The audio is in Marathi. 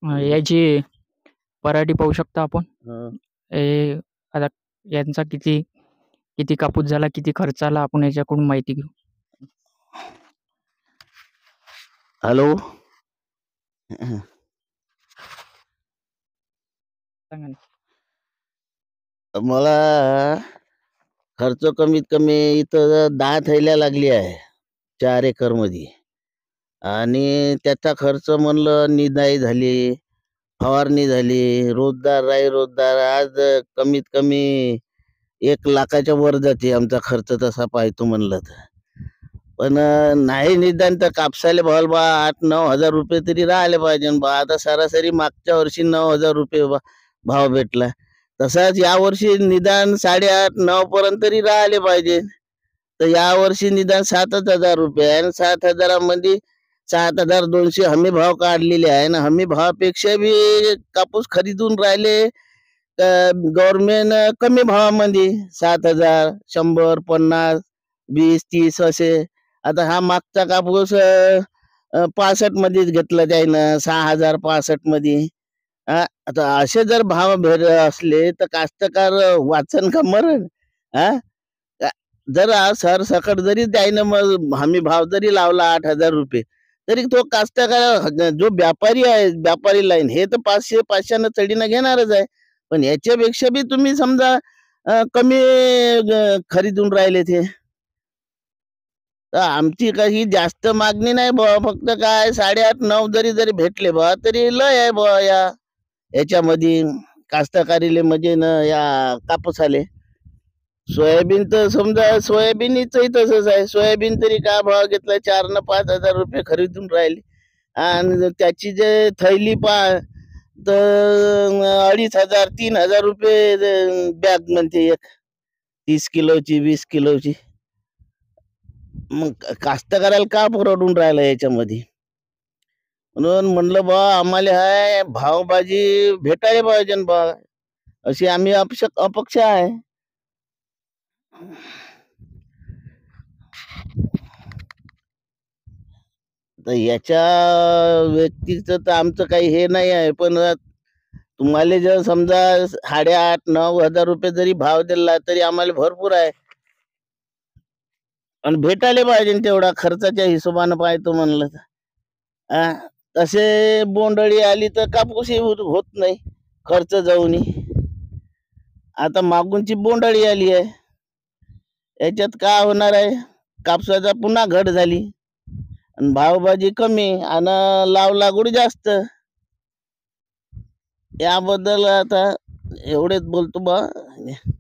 याची पराठी पाहू शकता आपण. हं. हे आता यांचा किती किती कापूस झाला, किती खर्च आला, आपण याच्याकडून माहिती घेऊ. हॅलो. सांगा ना. मला खर्च कमीत कमी इथं 10 थैल्या लागली आहे 4 एकर मध्ये. आणि त्याचा खर्च म्हणलं निदाई झाली, फवारणी झाली, रोजदार आज कमीत कमी 1,00,000च्या वर जाते आमचा खर्च तसा पाहतो म्हणलं तर. पण नाही निदान तर कापसाले भाव बा 8-9 हजार रुपये तरी राहिले पाहिजे बा. आता सरासरी मागच्या वर्षी 9,000 रुपये भाव भेटला. तसाच यावर्षी निदान 8.5-9 पर्यंत तरी राहिले पाहिजे. तर यावर्षी निदान 7,000 रुपये आहे आणि 7,000मध्ये 7,200 हमी भाव काढलेले आहे ना. हमी भावापेक्षा बी कापूस खरीदून राहिले गव्हर्नमेंट कमी भावामध्ये 7,000, 100, 50, 20, 30 असे. आता हा मागचा कापूस 65 मध्येच घेतला त्यानं, 6,065 मध्ये. आता असे जर भाव भेट असले तर कास्तकार वाचन का मरण? जर सरसकट जरी त्यानं मग हमी भाव जरी लावला 8,000 रुपये, तरी तो कास्तकार जो व्यापारी आहे, व्यापारी लाईन हे तर 500-500 चढीनं घेणारच आहे. पण याच्यापेक्षा बी तुम्ही समजा कमी खरीदून राहिले ते. तर आमची काही जास्त मागणी नाही बुवा, फक्त काय 8.5-9 जरी भेटले बुवा तरी लय आहे बुवा याच्यामध्ये कास्तकारीले म्हणजे न या कापूसाले. सोयाबीन तर समजा सोयाबीनचंही तसंच आहे. सोयाबीन तरी काय भाव घेतला 4 न 5,000 रुपये खरीदून राहिले आणि त्याची जे थैली तर 2,500-3,000 रुपये बॅग म्हणते एक 30 किलोची 20 किलोची. मग कास्तकाराला का परवडून राहिलं याच्यामध्ये? म्हणून म्हणलं बा आम्हाला हाय भावबाजी भेटायला पाहिजे बा, अशी आम्ही अपेक्षा आहे. तर याच्या व्यक्तीचं तर आमचं काही हे नाही आहे. पण तुम्हाला जर समजा 8,500-9 हजार रुपये जरी भाव दिला तरी आम्हाला भरपूर आहे आणि भेटायला पाहिजे तेवढा खर्चाच्या हिशोबानं पाहतो म्हणलं तर. तसे बोंडळी आली तर कापूसही होत नाही खर्च जाऊन. आता मागूनची बोंडळी आली आहे, याच्यात काय होणार आहे? कापसाचा पुन्हा घट झाली आणि भावबाजी कमी आणि लाव लागवड जास्त. याबद्दल आता एवढेच बोलतो बा.